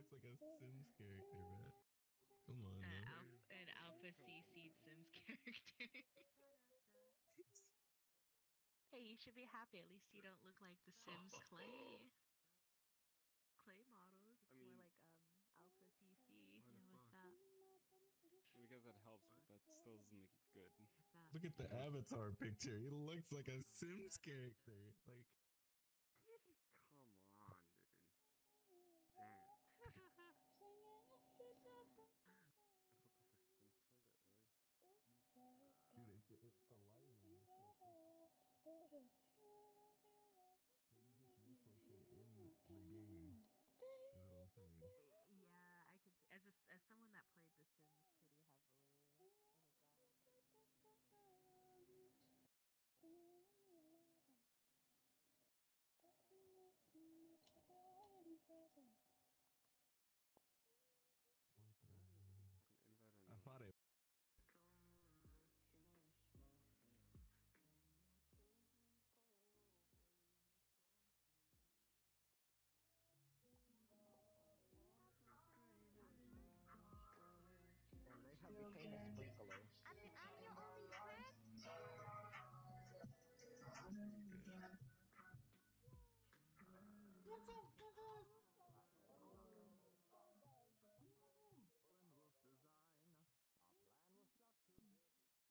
looks like a Sims character, man. Come on, man. An Alpha CC Sims character. Hey, you should be happy. At least you don't look like the Sims Clay models. It's more like Alpha CC. Yeah, what's up? Because that helps, but that still doesn't make it good. Look at the avatar picture. He looks like a Sims character. Like, Come on, dude. Damn. dude, it's the lighting. You just look like you're in the game. Is what I'm saying. Yeah, I could see, as someone that played The Sims pretty heavily and it got What the hell? I thought it. And they have became a sprinkler. I'm your only friend. What's up, niggas? Our plan was just to build.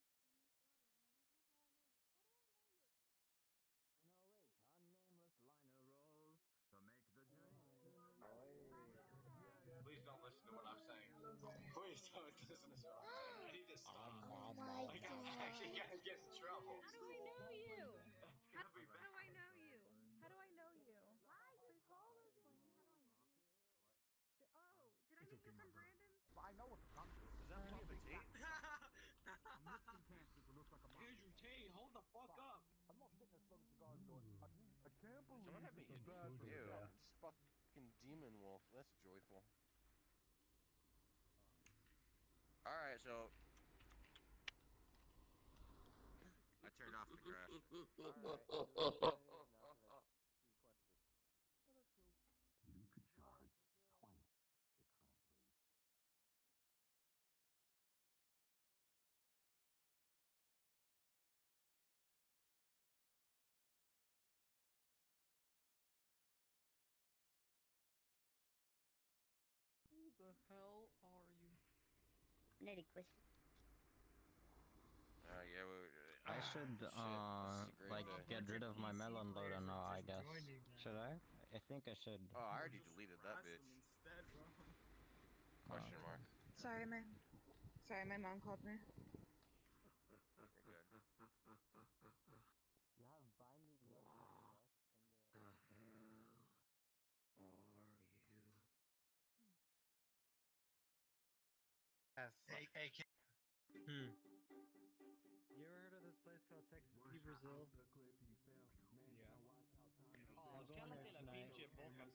Narrate our nameless liner rolls to make the journey to New York. Please don't listen to what I'm saying. Please don't listen to what I'm saying. I need to stop. Oh my Like, I'm actually gonna get in trouble. How do I know you? How do I know you? How do I know you? Why you call us? How do I know you? Oh, did I meet you from Brandon? I know what's coming. Is that Papa Tate? I'm Mexican cancer who looks like a monster. Andrew Tate, hold the fuck up. I'm not sitting there smoking cigars going, I can't believe Someone have me. it's a bad Ew, thing. it's fucking Demon Wolf. That's joyful. Alright, so. I turned off the grass. You could charge twice the current rate. Who the hell are you? Nitty question. Yeah, I should, like, get rid of my melon loader now, I guess. Should I? I think I should. Oh, I already deleted that bitch. Question mark. Sorry, my mom called me. You're good. You have binding stuff in the... Hey, You ever heard of this place called Texas Tea Brazil? Yeah. oh, cállate la pinche boca.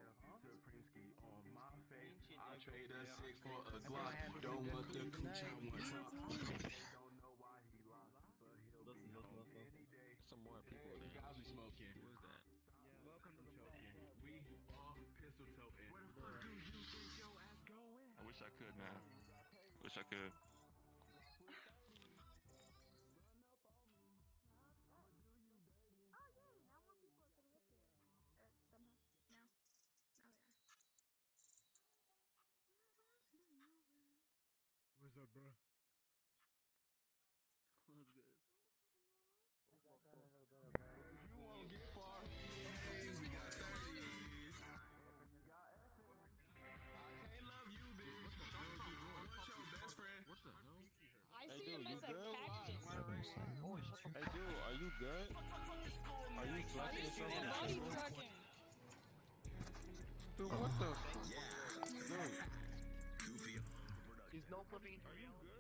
On my face, I trade a 6 for a Glock. Don't want the cooch, I want top. Don't know why he lost, but he'll be home any day. Some more people there. Guys be smoking. Who is that? Yeah, welcome to the Choking. We all pistol toting. Where the fuck do you think your ass going? I wish I could, man. Wish I could. Oh yay! Now more people are coming up here. Somehow. No. Oh yeah. What's up, bro? What's good? You won't get far. Hey, we got 30s. I can't love you, bitch. I want your best friend. What the hell? I see him as a cactus. Hey, dude, are you good? Are you flexing He's body tucking. Dude, what the? Dude. He's no flipping. Are you good?